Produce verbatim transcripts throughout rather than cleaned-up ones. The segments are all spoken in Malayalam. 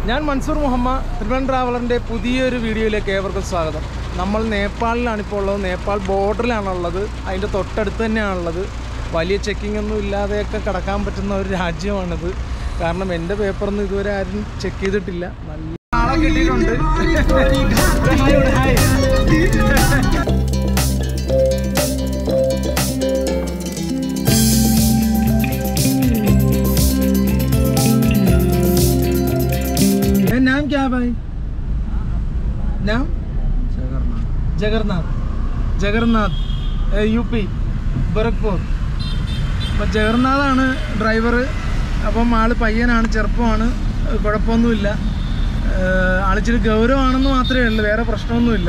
ഞാൻ മൻസൂർ മുഹമ്മദ് ട്രിവൻ ട്രാവലറിൻ്റെ പുതിയൊരു വീഡിയോയിലേക്ക് ഏവർക്കും സ്വാഗതം. നമ്മൾ നേപ്പാളിലാണിപ്പോൾ ഉള്ളത്. നേപ്പാൾ ബോർഡറിലാണുള്ളത്. അതിൻ്റെ തൊട്ടടുത്ത് തന്നെയാണുള്ളത്. വലിയ ചെക്കിംഗ് ഒന്നും ഇല്ലാതെയൊക്കെ കടക്കാൻ പറ്റുന്ന ഒരു രാജ്യമാണിത്. കാരണം എൻ്റെ പേപ്പറൊന്നും ഇതുവരെ ആരും ചെക്ക് ചെയ്തിട്ടില്ല. നല്ല ആളെ കിട്ടിയിട്ടുണ്ട്. नाम क्या है भाई? नाम जगन्नाथ जगन्नाथ यूपी गोरखपुर. അപ്പോൾ ജഗന്നാഥാണ് ഡ്രൈവർ. അപ്പം ആൾ പയ്യനാണ്, ചെറുപ്പമാണ്, കുഴപ്പമൊന്നുമില്ല. ആളിച്ചിരി ഗൗരവമാണെന്ന് മാത്രമേ ഉള്ളൂ, വേറെ പ്രശ്നമൊന്നുമില്ല.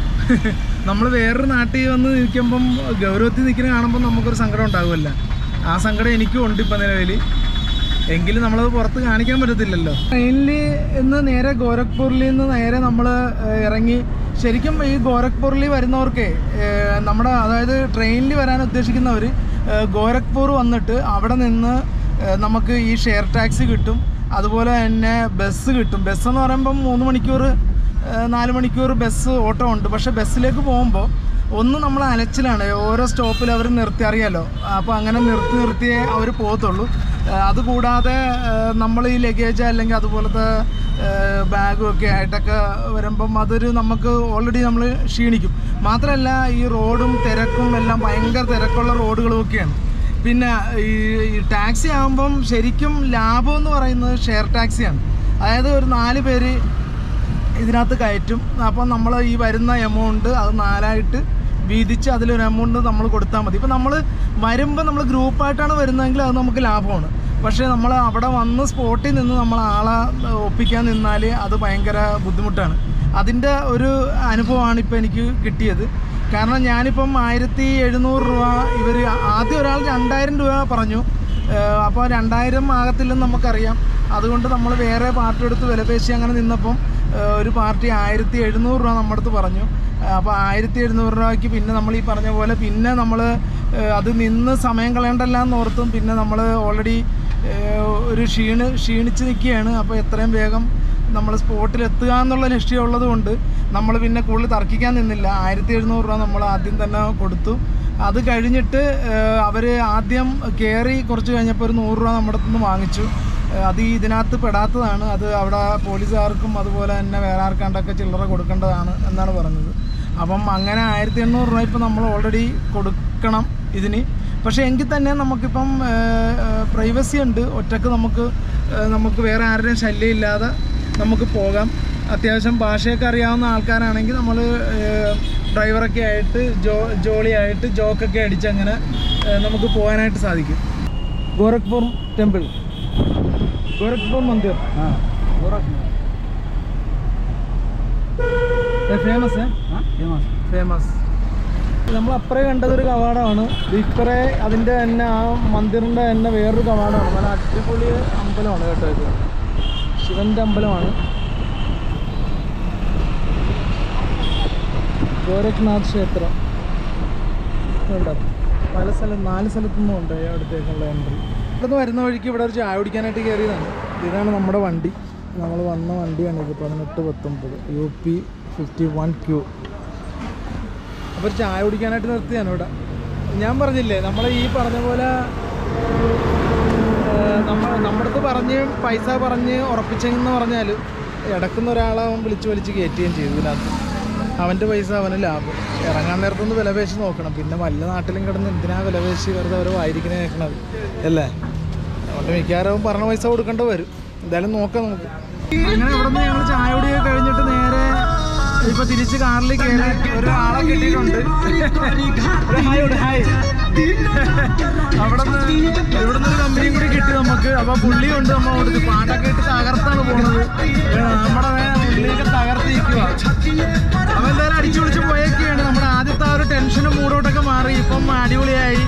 നമ്മൾ വേറൊരു നാട്ടിൽ വന്ന് നിൽക്കുമ്പം ഗൗരവത്തിൽ നിൽക്കുന്ന കാണുമ്പോൾ നമുക്കൊരു സങ്കടം ഉണ്ടാകുമല്ല. ആ സങ്കടം എനിക്കും ഉണ്ട് ഇപ്പം നിലവിൽ. എങ്കിലും നമ്മളത് പുറത്ത് കാണിക്കാൻ പറ്റത്തില്ലല്ലോ. ട്രെയിനിൽ ഇന്ന് നേരെ ഗോരഖ്പൂരിൽ നിന്ന് നേരെ നമ്മൾ ഇറങ്ങി. ശരിക്കും ഈ ഗോരഖ്പൂരിൽ വരുന്നവർക്ക് നമ്മുടെ അതായത് ട്രെയിനിൽ വരാൻ ഉദ്ദേശിക്കുന്നവർ ഗോരഖ്പൂർ വന്നിട്ട് അവിടെ നിന്ന് നമുക്ക് ഈ ഷെയർ ടാക്സി കിട്ടും, അതുപോലെ തന്നെ ബസ് കിട്ടും. ബസ്സെന്ന് പറയുമ്പം മൂന്ന് മണിക്കൂർ നാല് മണിക്കൂർ ബസ് ഓട്ടോ ഉണ്ട്. പക്ഷേ ബസ്സിലേക്ക് പോകുമ്പോൾ ഒന്ന് നമ്മൾ അലച്ചിലാണ്. ഓരോ സ്റ്റോപ്പിൽ അവർ നിർത്തി, അറിയാലോ. അപ്പോൾ അങ്ങനെ നിർത്തി നിർത്തിയേ അവർ പോകത്തുള്ളൂ. അതുകൂടാതെ നമ്മൾ ഈ ലഗേജ് അല്ലെങ്കിൽ അതുപോലത്തെ ബാഗും ഒക്കെ ആയിട്ടൊക്കെ വരുമ്പം അതൊരു നമുക്ക് ഓൾറെഡി നമ്മൾ ക്ഷീണിക്കും. മാത്രമല്ല ഈ റോഡും തിരക്കും എല്ലാം ഭയങ്കര തിരക്കുള്ള റോഡുകളും ഒക്കെയാണ്. പിന്നെ ഈ ടാക്സി ആകുമ്പം ശരിക്കും ലാഭം എന്ന് പറയുന്നത് ഷെയർ ടാക്സിയാണ്. അതായത് ഒരു നാല് പേര് ഇതിനകത്ത് കയറ്റും. അപ്പം നമ്മൾ ഈ വരുന്ന എമൗണ്ട് അത് നാലായിട്ട് വീതിച്ച് അതിലൊരു എമൗണ്ട് നമ്മൾ കൊടുത്താൽ മതി. ഇപ്പം നമ്മൾ വരുമ്പോൾ നമ്മൾ ഗ്രൂപ്പായിട്ടാണ് വരുന്നതെങ്കിൽ അത് നമുക്ക് ലാഭമാണ്. പക്ഷേ നമ്മൾ അവിടെ വന്ന് സ്പോട്ടിൽ നിന്ന് നമ്മൾ ആളെ ഒപ്പിക്കാൻ നിന്നാൽ അത് ഭയങ്കര ബുദ്ധിമുട്ടാണ്. അതിൻ്റെ ഒരു അനുഭവമാണ് ഇപ്പോൾ എനിക്ക് കിട്ടിയത്. കാരണം ഞാനിപ്പം ആയിരത്തി എഴുന്നൂറ് രൂപ ഇവർ ആദ്യം ഒരാൾ രണ്ടായിരം രൂപ പറഞ്ഞു. അപ്പോൾ രണ്ടായിരം ആകത്തില്ലെന്ന് നമുക്കറിയാം. അതുകൊണ്ട് നമ്മൾ വേറെ പാർട്ടി എടുത്ത് വിലപേശി അങ്ങനെ നിന്നപ്പം ഒരു പാർട്ടി ആയിരത്തി എഴുന്നൂറ് രൂപ നമ്മുടെ അടുത്ത് പറഞ്ഞു. അപ്പോൾ ആയിരത്തി എഴുന്നൂറ് രൂപയ്ക്ക് പിന്നെ നമ്മൾ ഈ പറഞ്ഞ പോലെ പിന്നെ നമ്മൾ അത് നിന്ന് സമയം കളയണ്ടല്ല എന്നോർത്തും പിന്നെ നമ്മൾ ഓൾറെഡി ഒരു ക്ഷീണ് ക്ഷീണിച്ച് നിൽക്കുകയാണ്. അപ്പോൾ എത്രയും വേഗം നമ്മൾ സ്പോട്ടിൽ എത്തുക എന്നുള്ള ലക്ഷ്യമുള്ളത് കൊണ്ട് നമ്മൾ പിന്നെ കൂടുതൽ തർക്കിക്കാൻ നിന്നില്ല. ആയിരത്തി എഴുന്നൂറ് രൂപ നമ്മൾ ആദ്യം തന്നെ കൊടുത്തു. അത് കഴിഞ്ഞിട്ട് അവർ ആദ്യം കയറി കുറച്ച് കഴിഞ്ഞപ്പോൾ ഒരു നൂറ് രൂപ നമ്മുടെ അടുത്ത് നിന്ന് വാങ്ങിച്ചു. അത് ഈ ഇതിനകത്ത് പെടാത്തതാണ്. അത് അവിടെ പോലീസുകാർക്കും അതുപോലെ തന്നെ വേറെ ആർക്കാണ്ടൊക്കെ ചില്ലറ കൊടുക്കേണ്ടതാണ് എന്നാണ് പറഞ്ഞത്. അപ്പം അങ്ങനെ ആയിരത്തി എണ്ണൂറ് രൂപ ഇപ്പം നമ്മൾ ഓൾറെഡി കൊടുക്കണം ഇതിന്. പക്ഷേ എങ്കിൽ തന്നെ നമുക്കിപ്പം പ്രൈവസി ഉണ്ട്. ഒറ്റക്ക് നമുക്ക് നമുക്ക് വേറെ ആരുടെയും ശല്യമില്ലാതെ നമുക്ക് പോകാം. അത്യാവശ്യം ഭാഷയൊക്കെ അറിയാവുന്ന ആൾക്കാരാണെങ്കിൽ നമ്മൾ ഡ്രൈവറൊക്കെ ആയിട്ട് ജോ ജോളിയായിട്ട് ജോക്കൊക്കെ അടിച്ച് അങ്ങനെ നമുക്ക് പോകാനായിട്ട് സാധിക്കും. ഗോരഖ്പൂർ ടെമ്പിൾ, गोरखपुर मंदिर हाँ गोरखपुर फेमस है हाँ फेमस फेमस നമ്മൾ അപ്പറേ കണ്ടതൊരു കവാടമാണ്. ഇപ്പറേ അതിൻ്റെ തന്നെ ആ മന്ദിറിൻ്റെ തന്നെ വേറൊരു കവാടമാണ്. നല്ല അടിപൊളി അമ്പലമാണ് കേട്ടോ. ഇത് ശിവൻ്റെ അമ്പലമാണ്. ഗോരഖ്നാഥ് ക്ഷേത്രം ഉണ്ട്. പല സ്ഥലം നാല് സ്ഥലത്തുനിന്നും ഉണ്ട് അടുത്തേക്കുള്ള എൻട്രി. ഇവിടുന്ന് വരുന്ന വഴിക്ക് ഇവിടെ ഒരു ചായ കുടിക്കാനായിട്ട് കയറിയതാണ്. ഇതാണ് നമ്മുടെ വണ്ടി. നമ്മൾ വന്ന വണ്ടിയാണ് ഇത്. പതിനെട്ട് പത്തൊമ്പത് U P fifty one Q. അപ്പോൾ ഒരു ചായ കുടിക്കാനായിട്ട് നിർത്തിയാണ് ഇവിടെ. ഞാൻ പറഞ്ഞില്ലേ നമ്മൾ ഈ പറഞ്ഞ പോലെ നമ്മൾ നമ്മുടെ അടുത്ത് പറഞ്ഞ് പൈസ പറഞ്ഞ് ഉറപ്പിച്ചെന്ന് പറഞ്ഞാൽ ഇടക്കുന്ന ഒരാളെ അവൻ വിളിച്ച് വലിച്ച് കയറ്റുകയും ചെയ്തു. ഇതിനകത്ത് അവൻ്റെ പൈസ അവന് ലാഭം. ഇറങ്ങാൻ നേരത്തൊന്ന് വിലപേശി നോക്കണം. പിന്നെ വല്ല നാട്ടിലും കിടന്ന് എന്തിനാ വിലപേശി വെറുതെ അവർ വായിരിക്കണേ കേൾക്കണത് അല്ലേ? അതുകൊണ്ട് മിക്കവാറും പറഞ്ഞ പൈസ കൊടുക്കേണ്ടി വരും. എന്തായാലും നോക്കാം നമുക്ക്. അങ്ങനെ ഇവിടെ നിന്ന് ഞങ്ങൾ ചായ കുടിയൊക്കെ കഴിഞ്ഞിട്ട് നേരെ ഇപ്പൊ തിരിച്ച് കാറിൽ കയറി ഒരാളെ കിട്ടിയിട്ടുണ്ട്. അവിടെ നിന്ന് ഇവിടുന്ന് ഒരു കമ്പനിയും കൂടി കിട്ടി നമുക്ക്. അപ്പൊ പുള്ളിയുണ്ട് നമ്മൾ കൊടുത്ത് പാട്ടൊക്കെ ഇട്ട് തകർത്താണ് പോകുന്നത്. നമ്മുടെ പുള്ളിയൊക്കെ തകർത്തിരിക്കുക. അപ്പൊ എന്തായാലും അടിച്ചു പൊളിച്ച് പോയേക്കാണ്. നമ്മുടെ ആദ്യത്തെ ആ ഒരു ടെൻഷനും മൂടോട്ടൊക്കെ മാറി. ഇപ്പം അടിപൊളിയായി.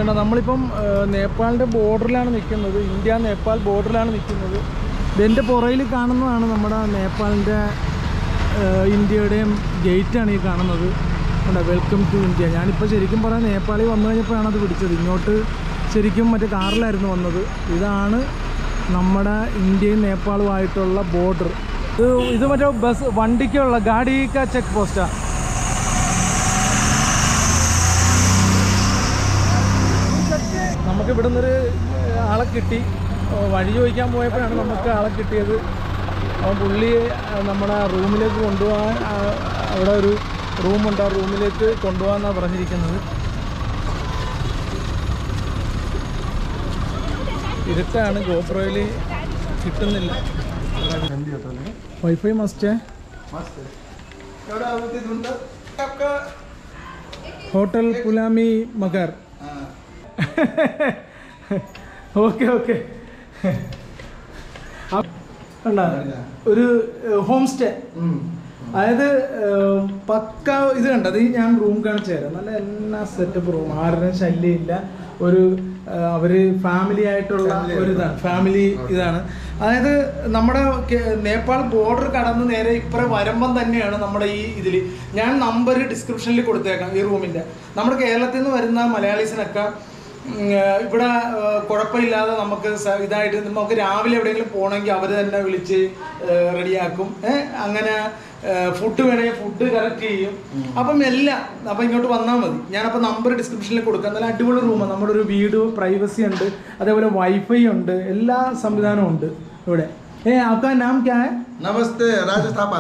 കണ്ടോ നമ്മളിപ്പം നേപ്പാളിൻ്റെ ബോർഡറിലാണ് നിൽക്കുന്നത്. ഇന്ത്യ നേപ്പാൾ ബോർഡറിലാണ് നിൽക്കുന്നത്. ഇതിൻ്റെ പുറയിൽ കാണുന്നതാണ് നമ്മുടെ നേപ്പാളിൻ്റെ ഇന്ത്യയുടെയും ഗേറ്റാണ് ഈ കാണുന്നത്. കണ്ടോ വെൽക്കം ടു ഇന്ത്യ. ഞാനിപ്പോൾ ശരിക്കും പറയാൻ നേപ്പാളിൽ വന്നു കഴിഞ്ഞപ്പോഴാണ് അത് പിടിച്ചത്. ഇങ്ങോട്ട് ശരിക്കും മറ്റേ കാറിലായിരുന്നു വന്നത്. ഇതാണ് നമ്മുടെ ഇന്ത്യയും നേപ്പാളുമായിട്ടുള്ള ബോർഡർ. ഇത് ഇത് മറ്റേ ബസ് വണ്ടിക്കുള്ള ഗാഡിക്ക ചെക്ക് പോസ്റ്റാണ്. നമുക്ക് ഇവിടെ നിന്നൊരു ആളെ കിട്ടി. വഴി ചോദിക്കാൻ പോയപ്പോഴാണ് നമുക്ക് ആളെ കിട്ടിയത്. അപ്പോൾ പുള്ളി നമ്മുടെ റൂമിലേക്ക് കൊണ്ടുപോകാൻ, അവിടെ ഒരു റൂമുണ്ട്, ആ റൂമിലേക്ക് കൊണ്ടുപോകാമെന്നാണ് പറഞ്ഞിരിക്കുന്നത്. ഇരുട്ടാണ്, ഗോപ്രോയിൽ കിട്ടുന്നില്ല. വൈഫൈ മസ്റ്റ് ഹോട്ടൽ പുലാമി മഗർ. Okay okay. കണ്ടാ ഒരു ഹോം സ്റ്റേ, അതായത് പക്ക ഇത് കണ്ടത്. ഈ ഞാൻ റൂം കാണിച്ചു തരാം. നല്ല എല്ലാ സെറ്റപ്പ് റൂം, ആരുടെയും ശല്യമില്ല. ഒരു അവര് ഫാമിലി ആയിട്ടുള്ള ഒരു ഇതാണ്, ഫാമിലി ഇതാണ്. അതായത് നമ്മുടെ നേപ്പാൾ ബോർഡർ കടന്ന് നേരെ ഇപ്പുറം വരുമ്പം തന്നെയാണ് നമ്മുടെ ഈ ഇതിൽ. ഞാൻ നമ്പർ ഡിസ്ക്രിപ്ഷനിൽ കൊടുത്തേക്കാം ഈ റൂമിൻ്റെ. നമ്മുടെ കേരളത്തിൽ നിന്ന് വരുന്ന മലയാളീസിനൊക്കെ ഇവിടെ കുഴപ്പമില്ലാതെ നമുക്ക് ഇതായിട്ട് നമുക്ക് രാവിലെ എവിടെയെങ്കിലും പോകണമെങ്കിൽ അവർ തന്നെ വിളിച്ച് റെഡിയാക്കും. അങ്ങനെ ഫുഡ് വേണമെങ്കിൽ ഫുഡ് കറക്റ്റ് ചെയ്യും. അപ്പം എല്ലാം അപ്പം ഇങ്ങോട്ട് വന്നാൽ മതി. ഞാനപ്പോൾ നമ്പർ ഡിസ്ക്രിപ്ഷനിൽ കൊടുക്കാം. നല്ല അടിപൊളി റൂമാണ്. നമ്മുടെ ഒരു വീട്, പ്രൈവസി ഉണ്ട്, അതേപോലെ വൈഫൈ ഉണ്ട്, എല്ലാ സംവിധാനവും ഉണ്ട് ഇവിടെ. ഏ आपका नाम क्या है? नमस्ते, राजेश थापा.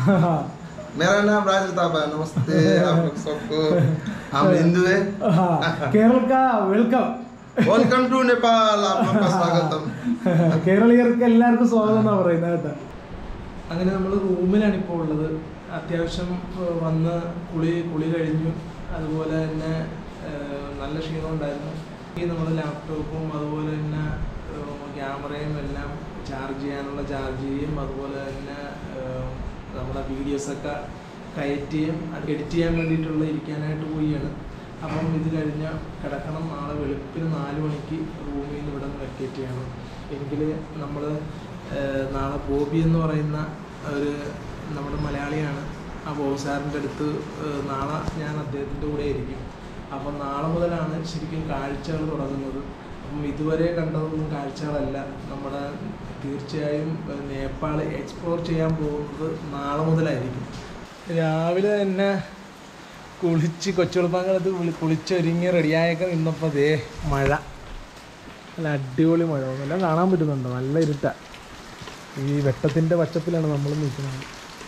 मेरा नाम राजेश थापा. नमस्ते आप लोग सबको. हम हिंदू है. केरल का वेलकम. Welcome to Nepal. आप लोग का स्वागतम. കേരളീയർക്ക് എല്ലാവർക്കും സ്വാഗതം എന്നാണ് പറയുന്നത് കേട്ടോ. അങ്ങനെ നമ്മൾ റൂമിലാണ് ഇപ്പോൾ ഉള്ളത്. അത്യാവശ്യം വന്ന് കുളി കുളി കഴിഞ്ഞു. അതുപോലെ തന്നെ നല്ല ക്ഷീണം ഉണ്ടായിരുന്നു. ഈ നമ്മുടെ ലാപ്ടോപ്പും അതുപോലെ തന്നെ ക്യാമറയും എല്ലാം ചാർജ് ചെയ്യാനുള്ള ചാർജ് ചെയ്യും. അതുപോലെ തന്നെ നമ്മുടെ വീഡിയോസൊക്കെ കയറ്റുകയും അത് എഡിറ്റ് ചെയ്യാൻ വേണ്ടിയിട്ടുള്ള ഇരിക്കാനായിട്ട് പോവുകയാണ്. അപ്പം ഇത് കഴിഞ്ഞാൽ കിടക്കണം. നാളെ വെളുപ്പിന് നാല് മണിക്ക് റൂമിൽ നിന്ന് ഇവിടെ നിന്ന് വെക്കേറ്റ് ചെയ്യണം. എങ്കിൽ നമ്മൾ നാളെ ബോബി എന്ന് പറയുന്ന ഒരു നമ്മുടെ മലയാളിയാണ്. ആ ബോബി സാറിൻ്റെ അടുത്ത് നാളെ ഞാൻ അദ്ദേഹത്തിൻ്റെ കൂടെ ആയിരിക്കും. അപ്പം നാളെ മുതലാണ് ശരിക്കും കാഴ്ചകൾ തുടങ്ങുന്നത്. അപ്പം ഇതുവരെ കണ്ടതൊന്നും കാഴ്ചകളല്ല. നമ്മുടെ തീർച്ചയായും നേപ്പാൾ എക്സ്പ്ലോർ ചെയ്യാൻ പോകുന്നത് നാളെ മുതലായിരിക്കും. രാവിലെ തന്നെ കുളിച്ച് കൊച്ചുകുളപ്പാങ്കലത്ത് കുളിച്ചൊരുങ്ങി റെഡിയായൊക്കെ നിന്നപ്പോൾ ദേ മഴ, നല്ല അടിപൊളി മഴ. എല്ലാം കാണാൻ പറ്റുന്നുണ്ടോ? നല്ല ഇരുട്ടാ. ഈ വെട്ടത്തിൻ്റെ പച്ചപ്പിലാണ് നമ്മൾ നിൽക്കുന്നത്.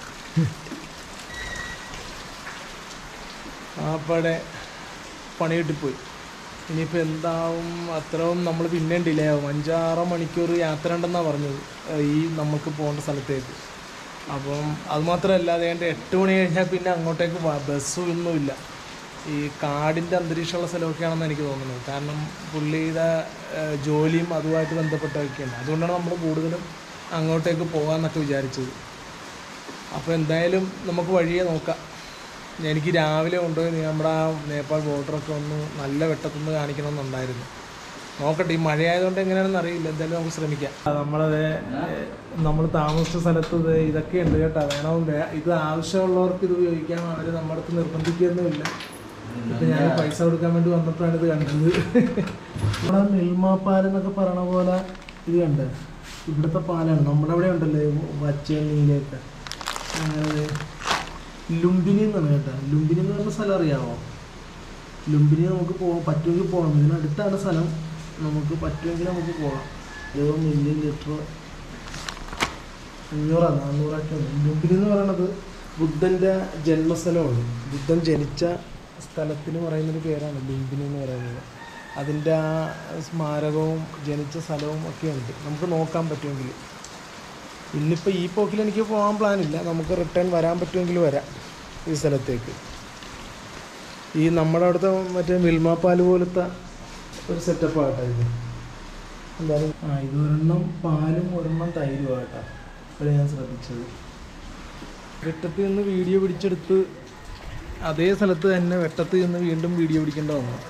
ആപ്പടെ പണി കിട്ടിപ്പോയി. ഇനിയിപ്പോൾ എന്താവും, അത്രയും നമ്മൾ പിന്നെയും ഡിലേ ആവും. അഞ്ചാറ് മണിക്കൂർ യാത്ര ഉണ്ടെന്നാണ് പറഞ്ഞത് ഈ നമുക്ക് പോകേണ്ട സ്ഥലത്തേക്ക്. അപ്പം അതുമാത്രമല്ല, അതേണ്ട എട്ട് മണി കഴിഞ്ഞാൽ പിന്നെ അങ്ങോട്ടേക്ക് ബസ്സും ഒന്നുമില്ല. ഈ കാടിൻ്റെ അന്തരീക്ഷമുള്ള സ്ഥലമൊക്കെയാണെന്ന് എനിക്ക് തോന്നുന്നത്. കാരണം പുള്ളിയുടെ ജോലിയും അതുമായിട്ട് ബന്ധപ്പെട്ടതൊക്കെയാണ്. അതുകൊണ്ടാണ് നമ്മൾ കൂടുതലും അങ്ങോട്ടേക്ക് പോകാമെന്നൊക്കെ വിചാരിച്ചത്. അപ്പോൾ എന്തായാലും നമുക്ക് വഴിയെ നോക്കാം. എനിക്ക് രാവിലെ കൊണ്ടുപോയി നമ്മുടെ ആ നേപ്പാൾ ബോർഡറൊക്കെ ഒന്ന് നല്ല വെട്ടത്തുനിന്ന് കാണിക്കണമെന്നുണ്ടായിരുന്നു. നോക്കട്ടെ, ഈ മഴയായതുകൊണ്ട് എങ്ങനെയാണെന്ന് അറിയില്ല. എന്തായാലും നമുക്ക് ശ്രമിക്കാം. നമ്മളത് നമ്മൾ താമസിച്ച സ്ഥലത്ത് ഇതൊക്കെ ഉണ്ട് കേട്ടോ. വേണം, ഇത് ആവശ്യമുള്ളവർക്ക് ഇത് ഉപയോഗിക്കാം. അവർ നമ്മുടെ അടുത്ത് നിർബന്ധിക്കുകയൊന്നുമില്ല. ഇപ്പം ഞാൻ പൈസ കൊടുക്കാൻ വേണ്ടി വന്നപ്പോഴാണ് ഇത് കണ്ടത്. നമ്മുടെ മിൽമ പാലെന്നൊക്കെ പറയണ പോലെ ഇത് കണ്ട് ഇവിടുത്തെ പാലാണ്. നമ്മുടെ അവിടെ ഉണ്ടല്ലോ വച്ചേണിയിലേക്ക്. അങ്ങനെ ലുംബിനി എന്നാണ് കേട്ടോ. ലുംബിനി എന്ന് പറഞ്ഞ സ്ഥലം അറിയാമോ? ലുംബിനി നമുക്ക് പോകാൻ പറ്റുമെങ്കിൽ പോകണം. ഇതിനടുത്താണ് സ്ഥലം. നമുക്ക് പറ്റുമെങ്കിൽ നമുക്ക് പോകാം. ഇരുപത് മില്ലി ലിറ്റർ അഞ്ഞൂറാണ് നാന്നൂറൊക്കെ ഉണ്ട്. ലുംബിനി എന്ന് പറയുന്നത് ബുദ്ധൻ്റെ ജന്മസ്ഥലമാണ്. ബുദ്ധൻ ജനിച്ച സ്ഥലത്തിന് പറയുന്നൊരു പേരാണ് ലുംബിനി എന്ന് പറയുന്നത്. അതിൻ്റെ ആ സ്മാരകവും ജനിച്ച സ്ഥലവും ഒക്കെ ഉണ്ട്. നമുക്ക് നോക്കാൻ പറ്റുമെങ്കിൽ. ഇന്നിപ്പോൾ ഈ പോക്കിൽ എനിക്ക് പോകാൻ പ്ലാനില്ല. നമുക്ക് റിട്ടേൺ വരാൻ പറ്റുമെങ്കിൽ വരാം ഈ സ്ഥലത്തേക്ക്. ഈ നമ്മുടെ അവിടുത്തെ മറ്റേ മിൽമ പാൽ പോലത്തെ ഒരു സെറ്റപ്പാകട്ടെ ഇത്. എന്തായാലും ആ ഇത് ഒരെണ്ണം പാലും ഒരെണ്ണം തൈരും ആകട്ടെ. ഇവിടെ ഞാൻ ശ്രദ്ധിച്ചത്. വെട്ടത്തിൽ നിന്ന് വീഡിയോ പിടിച്ചെടുത്ത് അതേ സ്ഥലത്ത് തന്നെ വെട്ടത്തിൽ നിന്ന് വീണ്ടും വീഡിയോ പിടിക്കേണ്ട വന്നു.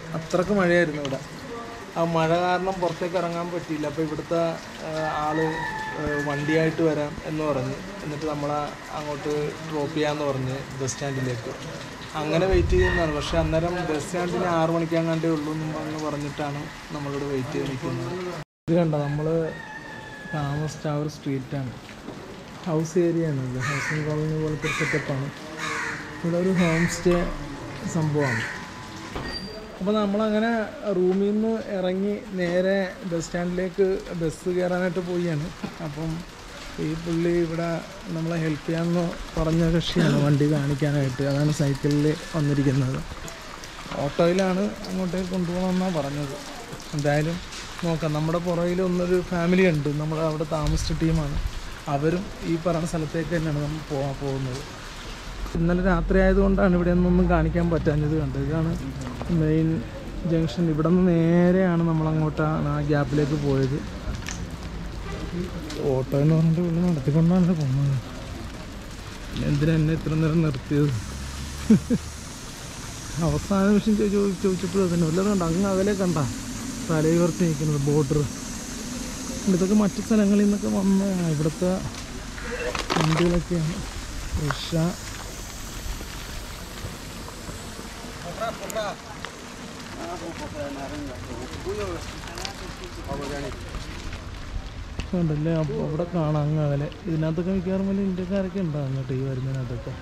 അത്രക്ക് മഴയായിരുന്നു ഇവിടെ. ആ മഴ കാരണം പുറത്തേക്ക് ഇറങ്ങാൻ പറ്റിയില്ല. അപ്പോൾ ഇവിടുത്തെ ആള് വണ്ടിയായിട്ട് വരാം എന്ന് പറഞ്ഞ്, എന്നിട്ട് നമ്മളെ അങ്ങോട്ട് ഡ്രോപ്പ് ചെയ്യാമെന്ന് പറഞ്ഞ് ബസ് സ്റ്റാൻഡിലേക്ക്. അങ്ങനെ വെയിറ്റ് ചെയ്യുന്നതാണ്. പക്ഷേ അന്നേരം ബസ് സ്റ്റാൻഡിന് ആറ് മണിക്കാങ്ങാണ്ടേ ഉള്ളൂ എന്ന് പറഞ്ഞിട്ടാണ് നമ്മളിവിടെ വെയിറ്റ് ചെയ്ത് നിൽക്കുന്നത്. ഇത് കണ്ടോ, നമ്മൾ താമസിച്ച ആ ഒരു സ്ട്രീറ്റാണ്, ഹൗസ് ഏരിയ ആണല്ലോ, ഹൗസിംഗ് കോളനി പോലത്തെ ഒരു സെറ്റപ്പാണ്. ഇവിടെ ഒരു ഹോം സ്റ്റേ സംഭവമാണ്. അപ്പോൾ നമ്മളങ്ങനെ റൂമിൽ നിന്ന് ഇറങ്ങി നേരെ ബസ് സ്റ്റാൻഡിലേക്ക് ബസ് കയറാനായിട്ട് പോവുകയാണ്. അപ്പം ഈ പുള്ളി ഇവിടെ നമ്മളെ ഹെൽപ്പ് ചെയ്യാമെന്ന് പറഞ്ഞ കക്ഷിയാണ് വണ്ടി കാണിക്കാനായിട്ട്. അതാണ് സൈക്കിളിൽ വന്നിരിക്കുന്നത്. ഓട്ടോയിലാണ് അങ്ങോട്ടേക്ക് കൊണ്ടുപോകണമെന്നാണ് പറഞ്ഞത്. എന്തായാലും നോക്കാം. നമ്മുടെ പുറകിൽ ഒന്നൊരു ഫാമിലി ഉണ്ട്, നമ്മൾ അവിടെ താമസിച്ച ടീമാണ്. അവരും ഈ പറയുന്ന സ്ഥലത്തേക്ക് തന്നെയാണ് നമ്മൾ പോകാൻ പോകുന്നത്. ഇന്നലെ രാത്രി ആയതുകൊണ്ടാണ് ഇവിടെ നിന്നൊന്നും കാണിക്കാൻ പറ്റാഞ്ഞത്. കണ്ടത് ഇതാണ് മെയിൻ ജംഗ്ഷൻ. ഇവിടെ നിന്ന് നേരെയാണ് നമ്മളങ്ങോട്ടാണ് ആ ഗ്യാപ്പിലേക്ക് പോയത്. ഓട്ടോ എന്ന് പറഞ്ഞിട്ട് ഇവിടെ നടത്തിക്കൊണ്ടാണ് പോകുന്നത്. എന്തിനാ എന്നെ ഇത്ര നേരം നിർത്തിയത്? അവസാന നിമിഷം ചോദിച്ചു ചോദിച്ചപ്പോൾ തന്നെ വല്ലതും കണ്ട അങ്ങ് അകലെ കണ്ട തലയുയർത്തി നിൽക്കുന്നത് ബോർഡർ. ഇതൊക്കെ മറ്റു സ്ഥലങ്ങളിൽ നിന്നൊക്കെ വന്ന ഇവിടുത്തെ വണ്ടികളൊക്കെയാണ്. ഉഷ ഉണ്ടല്ലേ, അപ്പോൾ അവിടെ കാണാം അങ്ങ് അകലെ. ഇതിനകത്തൊക്കെ മിക്കവാറും വലിയ ഇന്ത്യക്കാരൊക്കെ ഉണ്ടാകും അങ്ങോട്ട് ഈ വരുന്നതിനകത്തൊക്കെ.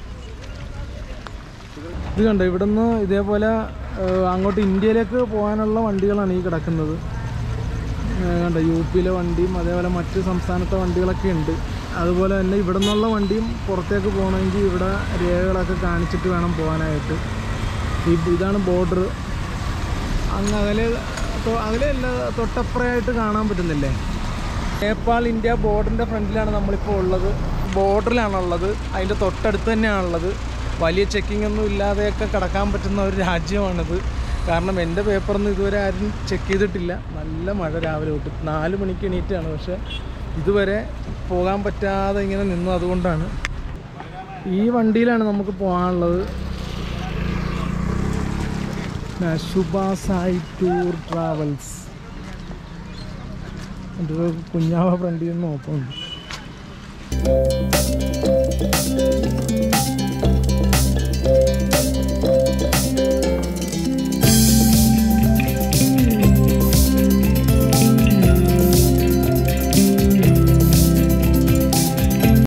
ഇത് കണ്ടോ, ഇവിടെ നിന്ന് ഇതേപോലെ അങ്ങോട്ട് ഇന്ത്യയിലേക്ക് പോകാനുള്ള വണ്ടികളാണ് ഈ കിടക്കുന്നത്. കണ്ടോ, യു പിയിലെ വണ്ടിയും അതേപോലെ മറ്റ് സംസ്ഥാനത്തെ വണ്ടികളൊക്കെ ഉണ്ട്. അതുപോലെ തന്നെ ഇവിടെ നിന്നുള്ള വണ്ടിയും പുറത്തേക്ക് പോകണമെങ്കിൽ ഇവിടെ രേഖകളൊക്കെ കാണിച്ചിട്ട് വേണം പോകാനായിട്ട്. ഈ ഇതാണ് ബോർഡർ. അങ്ങ് അകലെ അകലെയല്ല, തൊട്ടപ്പുറമായിട്ട് കാണാൻ പറ്റുന്നില്ലേ, നേപ്പാൾ ഇന്ത്യ ബോർഡറിൻ്റെ ഫ്രണ്ടിലാണ് നമ്മളിപ്പോൾ ഉള്ളത്. ബോർഡറിലാണുള്ളത്, അതിൻ്റെ തൊട്ടടുത്ത് തന്നെയാണുള്ളത്. വലിയ ചെക്കിംഗ് ഒന്നും ഇല്ലാതെയൊക്കെ കടക്കാൻ പറ്റുന്ന ഒരു രാജ്യമാണിത്. കാരണം എൻ്റെ പേപ്പറൊന്നും ഇതുവരെ ആരും ചെക്ക് ചെയ്തിട്ടില്ല. നല്ല മഴ രാവിലെ തൊട്ട്, നാല് മണിക്ക് എണീറ്റാണ്. പക്ഷേ ഇതുവരെ പോകാൻ പറ്റാതെ ഇങ്ങനെ നിന്നു. അതുകൊണ്ടാണ് ഈ വണ്ടിയിലാണ് നമുക്ക് പോകാനുള്ളത്. Shubhasai tour travels. എൻ്റെ കുഞ്ഞാവ ഫ്രണ്ടിൽ നിന്ന് നോക്കുന്നുണ്ട്.